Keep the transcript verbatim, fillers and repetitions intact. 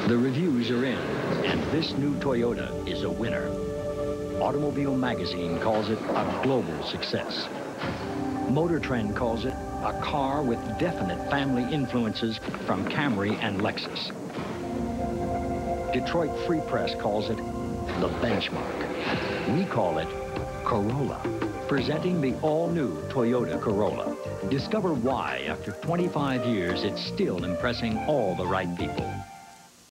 The reviews are in, and this new Toyota is a winner. Automobile Magazine calls it a global success. Motor Trend calls it a car with definite family influences from Camry and Lexus. Detroit Free Press calls it the benchmark. We call it Corolla, presenting the all-new Toyota Corolla. Discover why, after twenty-five years, it's still impressing all the right people.